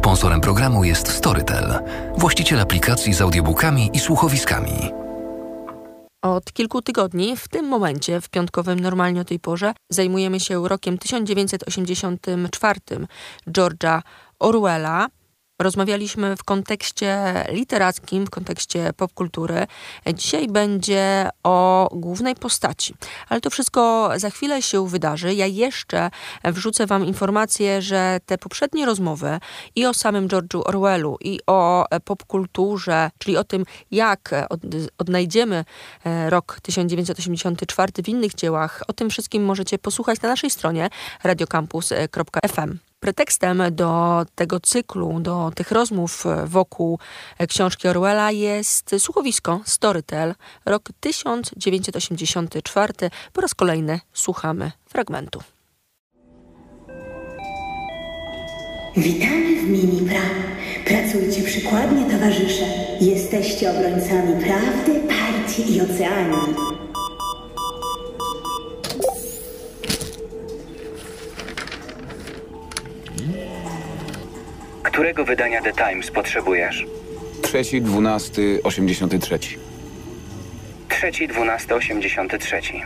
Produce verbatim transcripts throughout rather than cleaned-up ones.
Sponsorem programu jest Storytel, właściciel aplikacji z audiobookami i słuchowiskami. Od kilku tygodni, w tym momencie, w piątkowym normalnie o tej porze, zajmujemy się rokiem tysiąc dziewięćset osiemdziesiątym czwartym George'a Orwella. Rozmawialiśmy w kontekście literackim, w kontekście popkultury. Dzisiaj będzie o głównej postaci. Ale to wszystko za chwilę się wydarzy. Ja jeszcze wrzucę wam informację, że te poprzednie rozmowy i o samym George'u Orwellu, i o popkulturze, czyli o tym, jak od, odnajdziemy rok tysiąc dziewięćset osiemdziesiąty czwarty w innych dziełach, o tym wszystkim możecie posłuchać na naszej stronie radiocampus kropka f m. Pretekstem do tego cyklu, do tych rozmów wokół książki Orwella jest słuchowisko Storytel, rok tysiąc dziewięćset osiemdziesiąty czwarty. Po raz kolejny słuchamy fragmentu. Witamy w Minipra. Pracujcie przykładnie, towarzysze. Jesteście obrońcami prawdy, partii i oceanii. Którego wydania The Times potrzebujesz? Trzeci, dwunasty, osiemdziesiąty trzeci. Trzeci, dwunasty, osiemdziesiąty trzeci.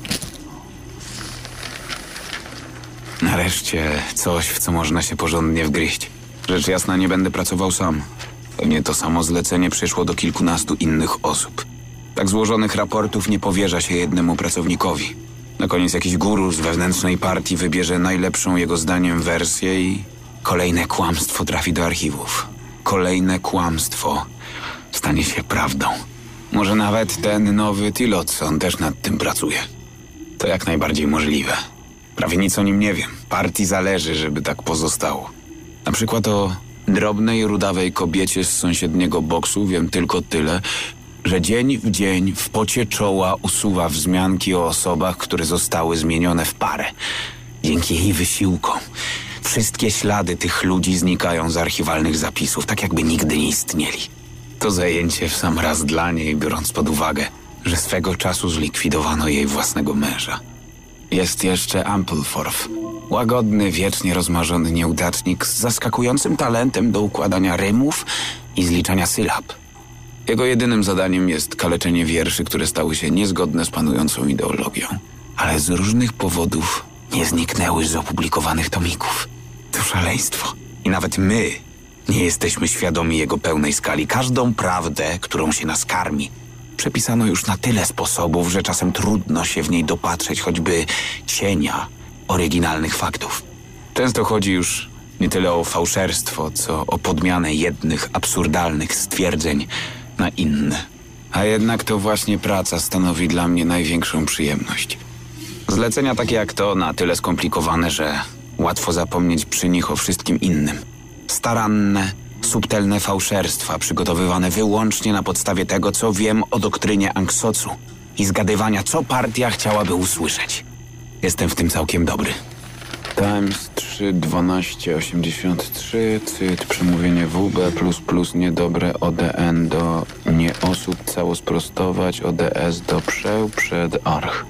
Nareszcie coś, w co można się porządnie wgryźć. Rzecz jasna, nie będę pracował sam. Pewnie to samo zlecenie przyszło do kilkunastu innych osób. Tak złożonych raportów nie powierza się jednemu pracownikowi. Na koniec jakiś guru z wewnętrznej partii wybierze najlepszą jego zdaniem wersję i kolejne kłamstwo trafi do archiwów. Kolejne kłamstwo stanie się prawdą. Może nawet ten nowy Tillotson też nad tym pracuje. To jak najbardziej możliwe. Prawie nic o nim nie wiem. Partii zależy, żeby tak pozostało. Na przykład o drobnej, rudawej kobiecie z sąsiedniego boksu wiem tylko tyle, że dzień w dzień w pocie czoła usuwa wzmianki o osobach, które zostały zmienione w parę. Dzięki jej wysiłkom wszystkie ślady tych ludzi znikają z archiwalnych zapisów, tak jakby nigdy nie istnieli. To zajęcie w sam raz dla niej, biorąc pod uwagę, że swego czasu zlikwidowano jej własnego męża. Jest jeszcze Ampleforth. Łagodny, wiecznie rozmarzony nieudacznik z zaskakującym talentem do układania rymów i zliczania sylab. Jego jedynym zadaniem jest kaleczenie wierszy, które stały się niezgodne z panującą ideologią. Ale z różnych powodów nie zniknęły z opublikowanych tomików. To szaleństwo. I nawet my nie jesteśmy świadomi jego pełnej skali. Każdą prawdę, którą się nas karmi, przepisano już na tyle sposobów, że czasem trudno się w niej dopatrzeć choćby cienia oryginalnych faktów. Często chodzi już nie tyle o fałszerstwo, co o podmianę jednych absurdalnych stwierdzeń na inne. A jednak to właśnie praca stanowi dla mnie największą przyjemność. Zlecenia takie jak to na tyle skomplikowane, że łatwo zapomnieć przy nich o wszystkim innym. Staranne, subtelne fałszerstwa przygotowywane wyłącznie na podstawie tego, co wiem o doktrynie Anksocu i zgadywania, co partia chciałaby usłyszeć. Jestem w tym całkiem dobry. Times trzy, dwanaście, osiemdziesiąt trzy, cyt, przemówienie W B plus plus niedobre, O D N do nie osób, cało sprostować, O D S do przeł, przed arch.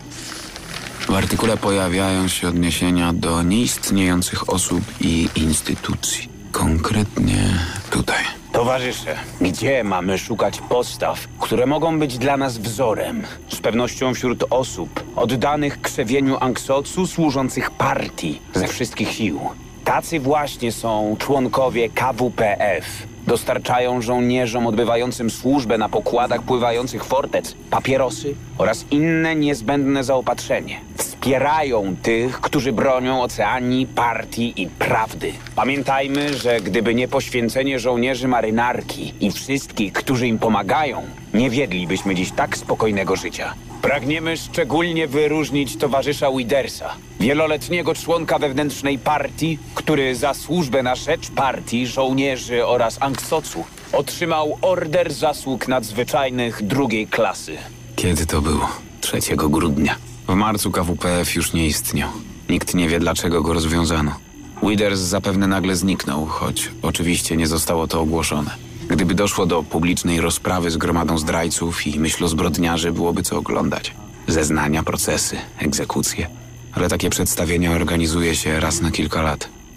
W artykule pojawiają się odniesienia do nieistniejących osób i instytucji. Konkretnie tutaj. Towarzysze, gdzie mamy szukać postaw, które mogą być dla nas wzorem? Z pewnością wśród osób oddanych krzewieniu Anksocu, służących partii ze wszystkich sił. Tacy właśnie są członkowie K W P F. Dostarczają żołnierzom odbywającym służbę na pokładach pływających fortec papierosy oraz inne niezbędne zaopatrzenie. Wspierają tych, którzy bronią oceanii, partii i prawdy. Pamiętajmy, że gdyby nie poświęcenie żołnierzy marynarki i wszystkich, którzy im pomagają, nie wiedlibyśmy dziś tak spokojnego życia. Pragniemy szczególnie wyróżnić towarzysza Widersa, wieloletniego członka wewnętrznej partii, który za służbę na rzecz partii, żołnierzy oraz Anksocu otrzymał Order Zasług Nadzwyczajnych drugiej klasy. Kiedy to było? trzeciego grudnia. W marcu K W P F już nie istniał. Nikt nie wie, dlaczego go rozwiązano. Widers zapewne nagle zniknął, choć oczywiście nie zostało to ogłoszone. Gdyby doszło do publicznej rozprawy z gromadą zdrajców i myślozbrodniarzy, byłoby co oglądać. Zeznania, procesy, egzekucje. Ale takie przedstawienia organizuje się raz na kilka lat.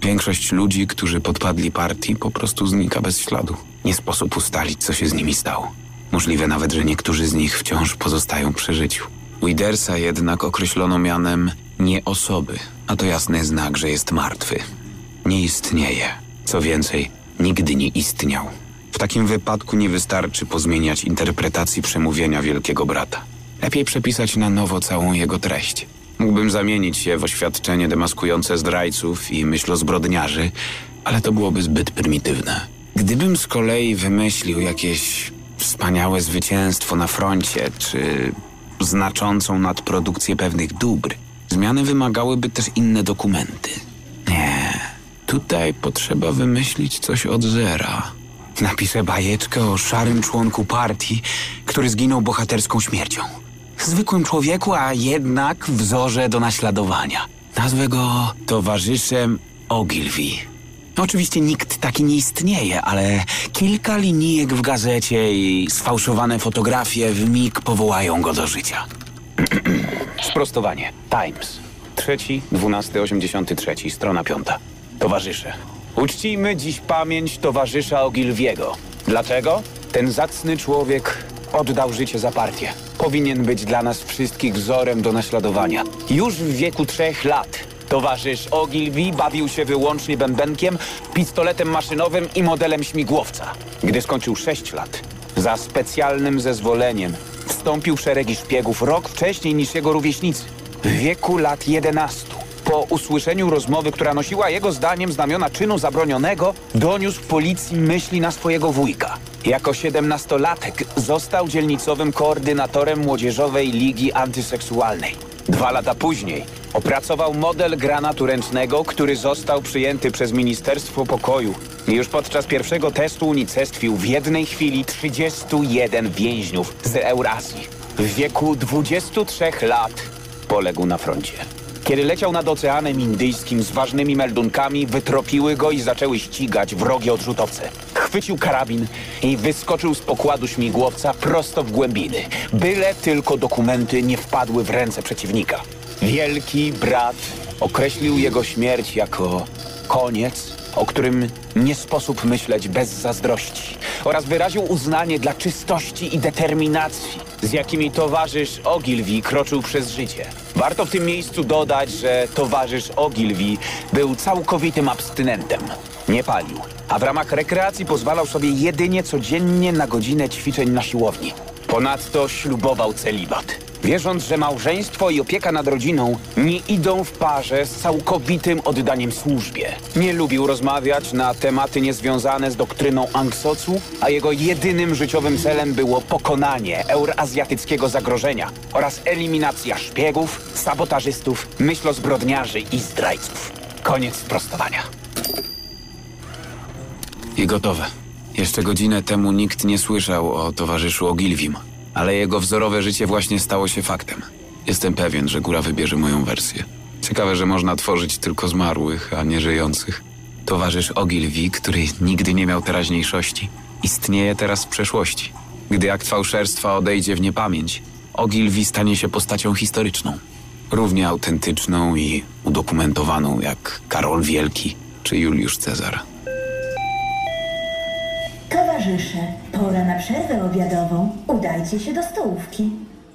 Większość ludzi, którzy podpadli partii, po prostu znika bez śladu. Nie sposób ustalić, co się z nimi stało. Możliwe nawet, że niektórzy z nich wciąż pozostają przy życiu. Widersa jednak określono mianem nie osoby, a to jasny znak, że jest martwy. Nie istnieje. Co więcej, nigdy nie istniał. W takim wypadku nie wystarczy pozmieniać interpretacji przemówienia Wielkiego Brata. Lepiej przepisać na nowo całą jego treść. Mógłbym zamienić się w oświadczenie demaskujące zdrajców i myślozbrodniarzy, ale to byłoby zbyt prymitywne. Gdybym z kolei wymyślił jakieś wspaniałe zwycięstwo na froncie, czy znaczącą nadprodukcję pewnych dóbr, zmiany wymagałyby też inne dokumenty. Nie, tutaj potrzeba wymyślić coś od zera. Napiszę bajeczkę o szarym członku partii, który zginął bohaterską śmiercią. Zwykłym człowieku, a jednak wzorze do naśladowania. Nazwę go towarzyszem Ogilvy. Oczywiście nikt taki nie istnieje, ale kilka linijek w gazecie i sfałszowane fotografie wmig powołają go do życia. Sprostowanie. Times. Trzeci, dwunasty, osiemdziesiąty trzeci, strona piąta. Towarzysze. Uczcijmy dziś pamięć towarzysza Ogilvy'ego. Dlaczego? Ten zacny człowiek oddał życie za partię. Powinien być dla nas wszystkich wzorem do naśladowania. Już w wieku trzech lat towarzysz Ogilvy bawił się wyłącznie bębenkiem, pistoletem maszynowym i modelem śmigłowca. Gdy skończył sześć lat, za specjalnym zezwoleniem wstąpił w szeregi szpiegów rok wcześniej niż jego rówieśnicy. W wieku lat jedenastu. Po usłyszeniu rozmowy, która nosiła jego zdaniem znamiona czynu zabronionego, doniósł policji myśli na swojego wujka. Jako siedemnastolatek został dzielnicowym koordynatorem Młodzieżowej Ligi Antyseksualnej. Dwa lata później opracował model granatu ręcznego, który został przyjęty przez Ministerstwo Pokoju. I już podczas pierwszego testu unicestwił w jednej chwili trzydziestu jeden więźniów z Eurazji. W wieku dwudziestu trzech lat poległ na froncie. Kiedy leciał nad Oceanem Indyjskim z ważnymi meldunkami, wytropiły go i zaczęły ścigać wrogie odrzutowce. Chwycił karabin i wyskoczył z pokładu śmigłowca prosto w głębiny, byle tylko dokumenty nie wpadły w ręce przeciwnika. Wielki Brat określił jego śmierć jako koniec, o którym nie sposób myśleć bez zazdrości, oraz wyraził uznanie dla czystości i determinacji, z jakimi towarzysz Ogilvy kroczył przez życie. Warto w tym miejscu dodać, że towarzysz Ogilvy był całkowitym abstynentem. Nie palił, a w ramach rekreacji pozwalał sobie jedynie codziennie na godzinę ćwiczeń na siłowni. Ponadto ślubował celibat, wierząc, że małżeństwo i opieka nad rodziną nie idą w parze z całkowitym oddaniem służbie. Nie lubił rozmawiać na tematy niezwiązane z doktryną Anksocu, a jego jedynym życiowym celem było pokonanie eurazjatyckiego zagrożenia oraz eliminacja szpiegów, sabotażystów, myślozbrodniarzy i zdrajców. Koniec sprostowania. I gotowe. Jeszcze godzinę temu nikt nie słyszał o towarzyszu Ogilvym, ale jego wzorowe życie właśnie stało się faktem. Jestem pewien, że góra wybierze moją wersję. Ciekawe, że można tworzyć tylko zmarłych, a nie żyjących. Towarzysz Ogilvy, który nigdy nie miał teraźniejszości, istnieje teraz w przeszłości. Gdy akt fałszerstwa odejdzie w niepamięć, Ogilvy stanie się postacią historyczną. Równie autentyczną i udokumentowaną jak Karol Wielki czy Juliusz Cezar. Towarzysze, pora na przerwę obiadową. Udajcie się do stołówki.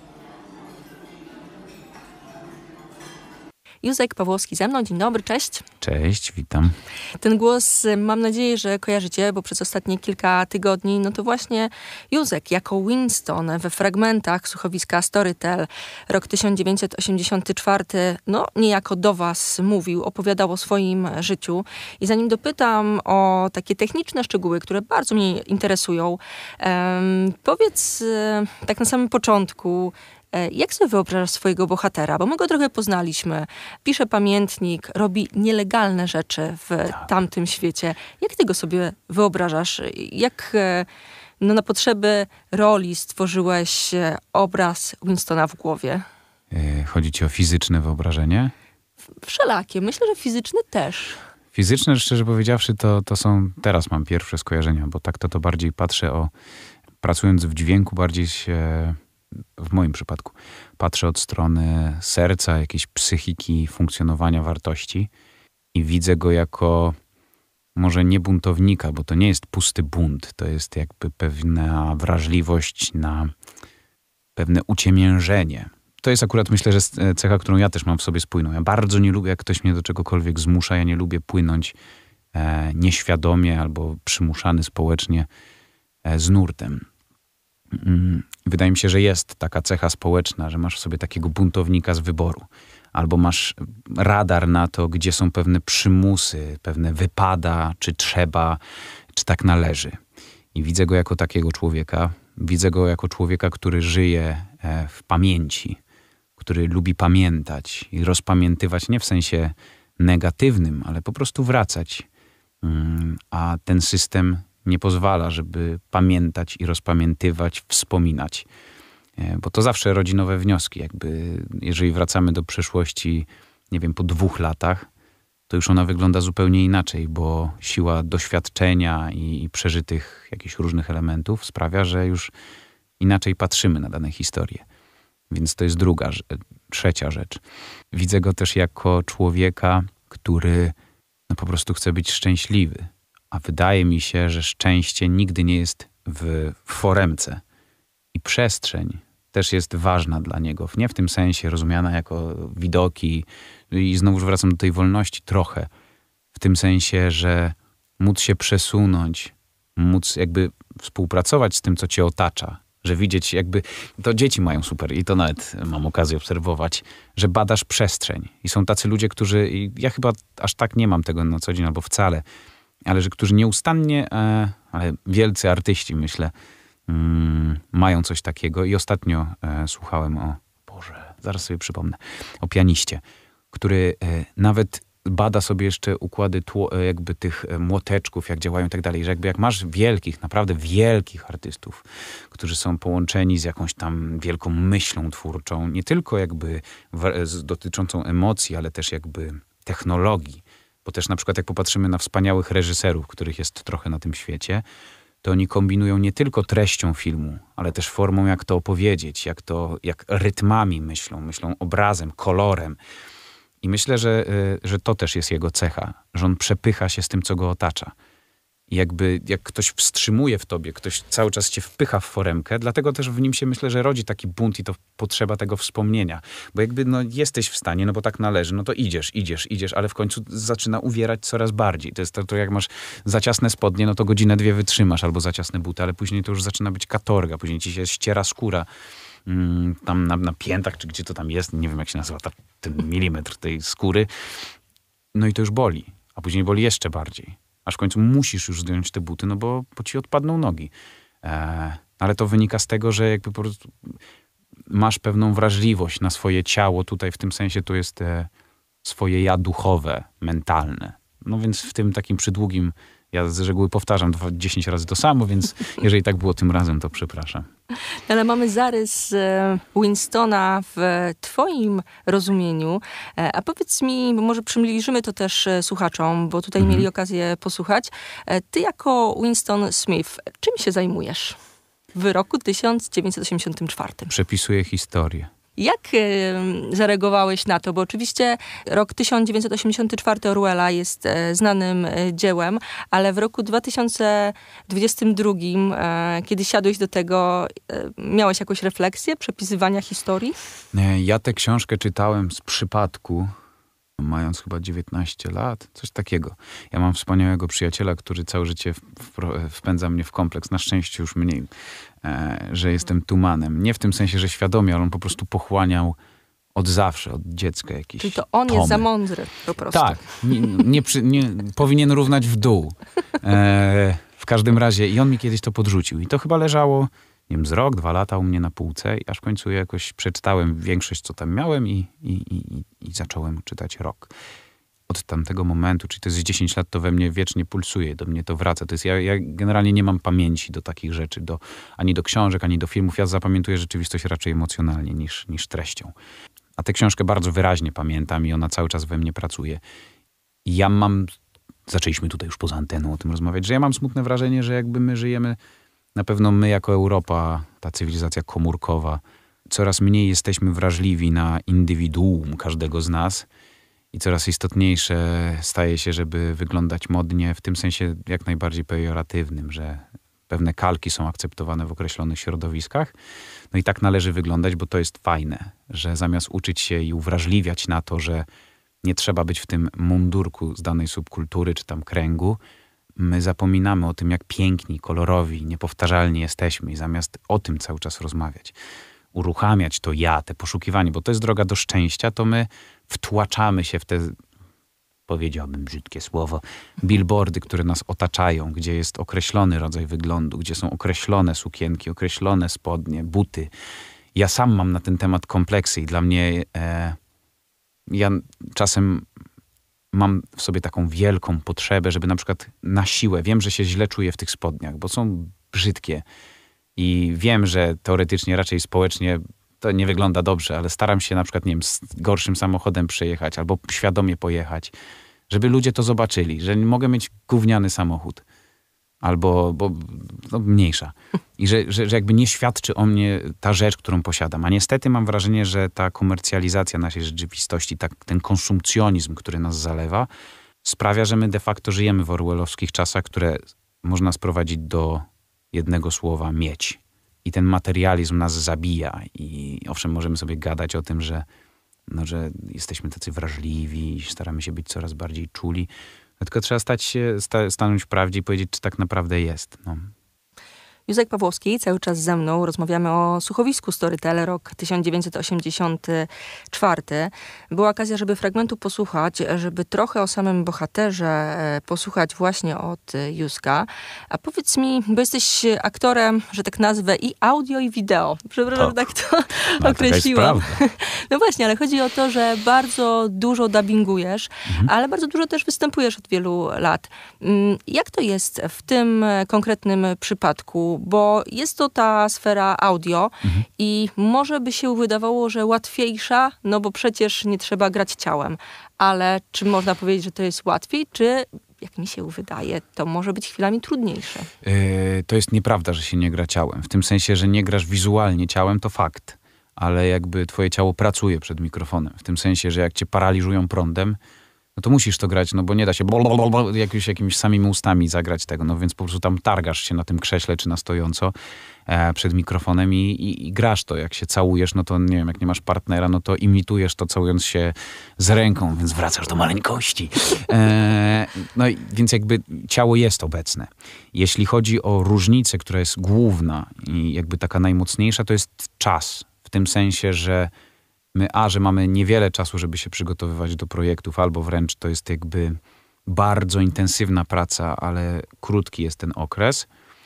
Józek Pawłowski ze mną. Dzień dobry, cześć. Cześć, witam. Ten głos mam nadzieję, że kojarzycie, bo przez ostatnie kilka tygodni, no to właśnie Józek jako Winston we fragmentach słuchowiska Storytel, rok tysiąc dziewięćset osiemdziesiąty czwarty, no niejako do was mówił, opowiadał o swoim życiu. I zanim dopytam o takie techniczne szczegóły, które bardzo mnie interesują, um, powiedz um, tak na samym początku, jak sobie wyobrażasz swojego bohatera? Bo my go trochę poznaliśmy. Pisze pamiętnik, robi nielegalne rzeczy w tak. tamtym świecie. Jak ty go sobie wyobrażasz? Jak no, na potrzeby roli stworzyłeś obraz Winstona w głowie? Chodzi ci o fizyczne wyobrażenie? Wszelakie. Myślę, że fizyczne też. Fizyczne, szczerze powiedziawszy, to, to są... Teraz mam pierwsze skojarzenia, bo tak to, to bardziej patrzę o... Pracując w dźwięku, bardziej się... W moim przypadku patrzę od strony serca, jakiejś psychiki, funkcjonowania wartości. i widzę go jako może nie buntownika, bo to nie jest pusty bunt, to jest jakby pewna wrażliwość na pewne uciemiężenie. To jest akurat, myślę, że cecha, którą ja też mam w sobie spójną. Ja bardzo nie lubię, jak ktoś mnie do czegokolwiek zmusza. Ja nie lubię płynąć e, nieświadomie albo przymuszany społecznie e, z nurtem. Mm, wydaje mi się, że jest taka cecha społeczna, że masz w sobie takiego buntownika z wyboru. Albo masz radar na to, gdzie są pewne przymusy, pewne wypada, czy trzeba, czy tak należy. I widzę go jako takiego człowieka. Widzę go jako człowieka, który żyje e, w pamięci, który lubi pamiętać i rozpamiętywać nie w sensie negatywnym, ale po prostu wracać. A ten system nie pozwala, żeby pamiętać i rozpamiętywać, wspominać. Bo to zawsze rodzi nowe wnioski. Jakby, jeżeli wracamy do przeszłości, nie wiem, po dwóch latach, to już ona wygląda zupełnie inaczej, bo siła doświadczenia i, i przeżytych jakichś różnych elementów sprawia, że już inaczej patrzymy na dane historie. Więc to jest druga, trzecia rzecz. Widzę go też jako człowieka, który no po prostu chce być szczęśliwy. A wydaje mi się, że szczęście nigdy nie jest w foremce. I przestrzeń też jest ważna dla niego. Nie w tym sensie rozumiana jako widoki. I znowu wracam do tej wolności trochę. W tym sensie, że móc się przesunąć, móc jakby współpracować z tym, co cię otacza. Że widzieć jakby, to dzieci mają super i to nawet mam okazję obserwować, że badasz przestrzeń. I są tacy ludzie, którzy, i ja chyba aż tak nie mam tego na co dzień albo wcale, ale że którzy nieustannie, e, ale wielcy artyści myślę, mm, mają coś takiego. I ostatnio e, słuchałem o, Boże, zaraz sobie przypomnę, o pianiście, który e, nawet bada sobie jeszcze układy tło, jakby tych młoteczków, jak działają i tak dalej, że jakby jak masz wielkich, naprawdę wielkich artystów, którzy są połączeni z jakąś tam wielką myślą twórczą, nie tylko jakby w, z, dotyczącą emocji, ale też jakby technologii, bo też na przykład jak popatrzymy na wspaniałych reżyserów, których jest trochę na tym świecie, to oni kombinują nie tylko treścią filmu, ale też formą, jak to opowiedzieć, jak to, jak rytmami myślą, myślą obrazem, kolorem. I myślę, że, że to też jest jego cecha, że on przepycha się z tym, co go otacza. I jakby jak ktoś wstrzymuje w tobie, ktoś cały czas cię wpycha w foremkę, dlatego też w nim się myślę, że rodzi taki bunt i to potrzeba tego wspomnienia. Bo jakby no jesteś w stanie, no bo tak należy, no to idziesz, idziesz, idziesz, ale w końcu zaczyna uwierać coraz bardziej. To jest to, to jak masz za ciasne spodnie, no to godzinę, dwie wytrzymasz, albo za ciasne buty, ale później to już zaczyna być katorga, później ci się ściera skóra. Tam na, na piętach, czy gdzie to tam jest, nie wiem jak się nazywa, ta, ten milimetr tej skóry. No i to już boli, a później boli jeszcze bardziej. Aż w końcu musisz już zdjąć te buty, no bo, bo ci odpadną nogi. E, ale to wynika z tego, że jakby po prostu masz pewną wrażliwość na swoje ciało. Tutaj w tym sensie to jest e, swoje ja duchowe, mentalne. No więc w tym takim przydługim, ja z reguły powtarzam dziesięć razy to samo, więc jeżeli tak było tym razem, to przepraszam. Ale mamy zarys Winstona w twoim rozumieniu. A powiedz mi, bo może przybliżymy to też słuchaczom, bo tutaj mhm. mieli okazję posłuchać. Ty jako Winston Smith, czym się zajmujesz w roku tysiąc dziewięćset osiemdziesiątym czwartym? Przepisuję historię. Jak e, zareagowałeś na to? Bo oczywiście rok tysiąc dziewięćset osiemdziesiąty czwarty Orwella jest e, znanym e, dziełem, ale w roku dwa tysiące dwudziestym drugim, e, kiedy siadłeś do tego, e, miałeś jakąś refleksję przepisywania historii? Ja tę książkę czytałem z przypadku, mając chyba dziewiętnaście lat, coś takiego. Ja mam wspaniałego przyjaciela, który całe życie wpędza mnie w kompleks, na szczęście już mniej, e, że jestem tumanem. Nie w tym sensie, że świadomie, ale on po prostu pochłaniał od zawsze, od dziecka jakieś Czyli to on tomy. Jest za mądry po prostu. Tak, nie, nie, przy, nie powinien równać w dół. E, w każdym razie i on mi kiedyś to podrzucił i to chyba leżało, nie wiem, z rok, dwa lata u mnie na półce i aż w końcu jakoś przeczytałem większość, co tam miałem i, i, i, i zacząłem czytać rok. Od tamtego momentu, czyli to jest dziesięć lat, to we mnie wiecznie pulsuje, do mnie to wraca. To jest, ja, ja generalnie nie mam pamięci do takich rzeczy, do, ani do książek, ani do filmów. Ja zapamiętuję rzeczywistość raczej emocjonalnie niż, niż treścią. A tę książkę bardzo wyraźnie pamiętam i ona cały czas we mnie pracuje. I ja mam, zaczęliśmy tutaj już poza anteną o tym rozmawiać, że ja mam smutne wrażenie, że jakby my żyjemy, na pewno my jako Europa, ta cywilizacja komórkowa, coraz mniej jesteśmy wrażliwi na indywiduum każdego z nas i coraz istotniejsze staje się, żeby wyglądać modnie, w tym sensie jak najbardziej pejoratywnym, że pewne kalki są akceptowane w określonych środowiskach. No i tak należy wyglądać, bo to jest fajne, że zamiast uczyć się i uwrażliwiać na to, że nie trzeba być w tym mundurku z danej subkultury czy tam kręgu, my zapominamy o tym, jak piękni, kolorowi, niepowtarzalni jesteśmy i zamiast o tym cały czas rozmawiać, uruchamiać to ja, te poszukiwanie, bo to jest droga do szczęścia, to my wtłaczamy się w te, powiedziałbym brzydkie słowo, billboardy, które nas otaczają, gdzie jest określony rodzaj wyglądu, gdzie są określone sukienki, określone spodnie, buty. Ja sam mam na ten temat kompleksy i dla mnie e, ja czasem mam w sobie taką wielką potrzebę, żeby na przykład na siłę, wiem, że się źle czuję w tych spodniach, bo są brzydkie i wiem, że teoretycznie raczej społecznie to nie wygląda dobrze, ale staram się na przykład, nie wiem, z gorszym samochodem przejechać albo świadomie pojechać, żeby ludzie to zobaczyli, że mogę mieć gówniany samochód albo bo, no, mniejsza. I że, że, że jakby nie świadczy o mnie ta rzecz, którą posiadam. A niestety mam wrażenie, że ta komercjalizacja naszej rzeczywistości, tak, ten konsumpcjonizm, który nas zalewa, sprawia, że my de facto żyjemy w orwellowskich czasach, które można sprowadzić do jednego słowa mieć. I ten materializm nas zabija. I owszem, możemy sobie gadać o tym, że, no, że jesteśmy tacy wrażliwi, staramy się być coraz bardziej czuli. No, tylko trzeba stać się, sta, stanąć w prawdzie i powiedzieć, czy tak naprawdę jest. No. Józek Pawłowski, cały czas ze mną. Rozmawiamy o słuchowisku Storytel, rok tysiąc dziewięćset osiemdziesiąty czwarty. Była okazja, żeby fragmentu posłuchać, żeby trochę o samym bohaterze posłuchać właśnie od Józka. A powiedz mi, bo jesteś aktorem, że tak nazwę, i audio, i wideo. Przepraszam, że tak to no, określiłam. No właśnie, ale chodzi o to, że bardzo dużo dubbingujesz, mhm. ale bardzo dużo też występujesz od wielu lat. Jak to jest w tym konkretnym przypadku? Bo jest to ta sfera audio mhm. i może by się wydawało, że łatwiejsza, no bo przecież nie trzeba grać ciałem. Ale czy można powiedzieć, że to jest łatwiej, czy jak mi się wydaje, to może być chwilami trudniejsze? Yy, to jest nieprawda, że się nie gra ciałem. W tym sensie, że nie grasz wizualnie ciałem, to fakt. Ale jakby twoje ciało pracuje przed mikrofonem. W tym sensie, że jak cię paraliżują prądem, no to musisz to grać, no bo nie da się jakimiś, jakimiś samymi ustami zagrać tego, no więc po prostu tam targasz się na tym krześle czy na stojąco e, przed mikrofonem i, i, i grasz to. Jak się całujesz, no to nie wiem, jak nie masz partnera, no to imitujesz to całując się z ręką, więc wracasz do maleńkości. E, no i, więc jakby ciało jest obecne. Jeśli chodzi o różnicę, która jest główna i jakby taka najmocniejsza, to jest czas. W tym sensie, że my, a, że mamy niewiele czasu, żeby się przygotowywać do projektów, albo wręcz to jest jakby bardzo intensywna praca, ale krótki jest ten okres.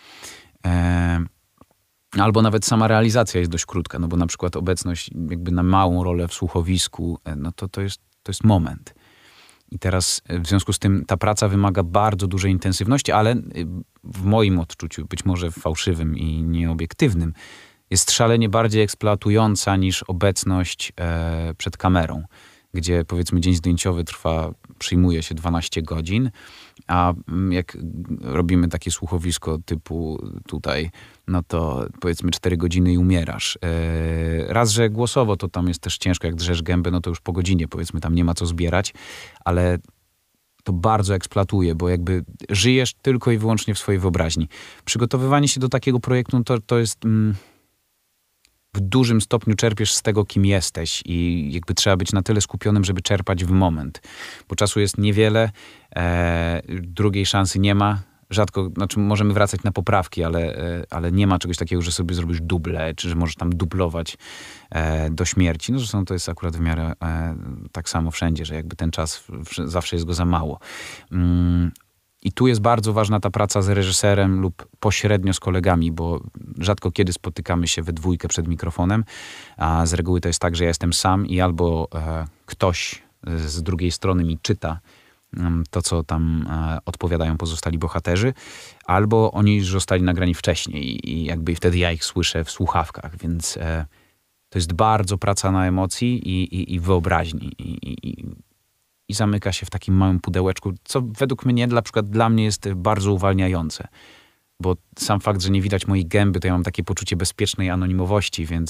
E, albo nawet sama realizacja jest dość krótka, no bo na przykład obecność jakby na małą rolę w słuchowisku, no to to jest, to jest moment. I teraz w związku z tym ta praca wymaga bardzo dużej intensywności, ale w moim odczuciu, być może fałszywym i nieobiektywnym, jest szalenie bardziej eksploatująca niż obecność e, przed kamerą, gdzie powiedzmy dzień zdjęciowy trwa, przyjmuje się dwanaście godzin, a jak robimy takie słuchowisko typu tutaj, no to powiedzmy cztery godziny i umierasz. E, raz, że głosowo to tam jest też ciężko, jak drzesz gębę, no to już po godzinie powiedzmy tam nie ma co zbierać, ale to bardzo eksploatuje, bo jakby żyjesz tylko i wyłącznie w swojej wyobraźni. Przygotowywanie się do takiego projektu, no to, to jest... Mm, w dużym stopniu czerpiesz z tego, kim jesteś i jakby trzeba być na tyle skupionym, żeby czerpać w moment. Bo czasu jest niewiele, e, drugiej szansy nie ma. Rzadko, znaczy możemy wracać na poprawki, ale, e, ale nie ma czegoś takiego, że sobie zrobisz duble, czy że możesz tam dublować e, do śmierci. No zresztą to jest akurat w miarę e, tak samo wszędzie, że jakby ten czas w, zawsze jest go za mało. Mm. I tu jest bardzo ważna ta praca z reżyserem lub pośrednio z kolegami, bo rzadko kiedy spotykamy się we dwójkę przed mikrofonem, a z reguły to jest tak, że ja jestem sam i albo e, ktoś z drugiej strony mi czyta um, to, co tam e, odpowiadają pozostali bohaterzy, albo oni już zostali nagrani wcześniej i jakby wtedy ja ich słyszę w słuchawkach, więc e, to jest bardzo praca na emocji i, i, i wyobraźni i, i, i i zamyka się w takim małym pudełeczku, co według mnie, na przykład dla mnie jest bardzo uwalniające. Bo sam fakt, że nie widać mojej gęby, to ja mam takie poczucie bezpiecznej anonimowości, więc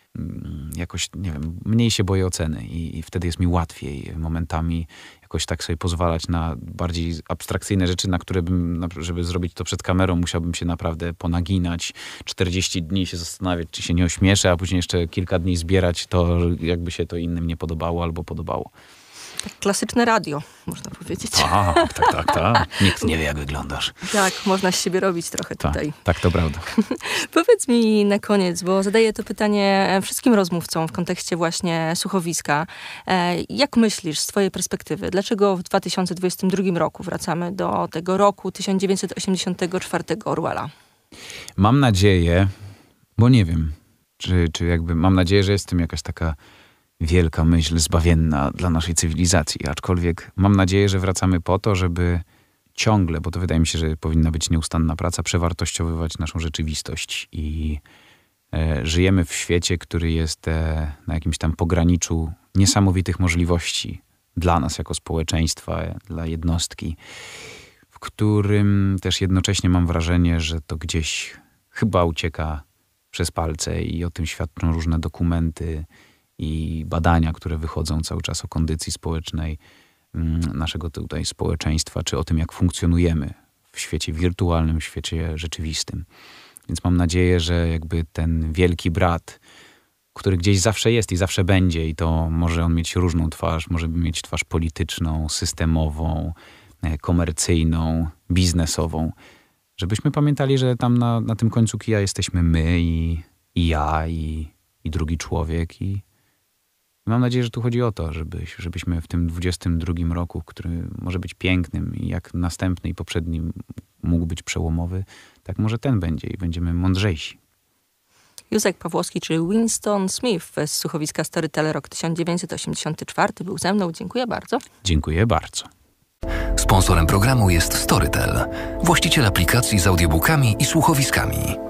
jakoś, nie wiem, mniej się boję oceny i, i wtedy jest mi łatwiej momentami jakoś tak sobie pozwalać na bardziej abstrakcyjne rzeczy, na które bym, żeby zrobić to przed kamerą, musiałbym się naprawdę ponaginać, czterdzieści dni się zastanawiać, czy się nie ośmieszę, a później jeszcze kilka dni zbierać to, jakby się to innym nie podobało albo podobało. Tak klasyczne radio, można powiedzieć. A, tak, tak, tak. Nikt nie wie, jak wyglądasz. Tak, można z siebie robić trochę Ta, tutaj. Tak, to prawda. Powiedz mi na koniec, bo zadaję to pytanie wszystkim rozmówcom w kontekście właśnie słuchowiska. Jak myślisz z twojej perspektywy, dlaczego w dwa tysiące dwudziestym drugim roku wracamy do tego roku tysiąc dziewięćset osiemdziesiątego czwartego Orwella? Mam nadzieję, bo nie wiem, czy, czy jakby, mam nadzieję, że jest w tym jakaś taka wielka myśl zbawienna dla naszej cywilizacji, aczkolwiek mam nadzieję, że wracamy po to, żeby ciągle, bo to wydaje mi się, że powinna być nieustanna praca, przewartościowywać naszą rzeczywistość i e, żyjemy w świecie, który jest e, na jakimś tam pograniczu niesamowitych możliwości dla nas jako społeczeństwa, dla jednostki, w którym też jednocześnie mam wrażenie, że to gdzieś chyba ucieka przez palce i o tym świadczą różne dokumenty i badania, które wychodzą cały czas o kondycji społecznej naszego tutaj społeczeństwa, czy o tym, jak funkcjonujemy w świecie wirtualnym, w świecie rzeczywistym. Więc mam nadzieję, że jakby ten wielki brat, który gdzieś zawsze jest i zawsze będzie, i to może on mieć różną twarz, może mieć twarz polityczną, systemową, komercyjną, biznesową, żebyśmy pamiętali, że tam na, na tym końcu kija jesteśmy my i, i ja, i, i drugi człowiek, i mam nadzieję, że tu chodzi o to, żeby, żebyśmy w tym dwudziestym drugim roku, który może być pięknym i jak następny i poprzedni mógł być przełomowy, tak może ten będzie i będziemy mądrzejsi. Józek Pawłowski, czy Winston Smith z słuchowiska Storyteller rok tysiąc dziewięćset osiemdziesiąty czwarty był ze mną. Dziękuję bardzo. Dziękuję bardzo. Sponsorem programu jest Storytel, właściciel aplikacji z audiobookami i słuchowiskami.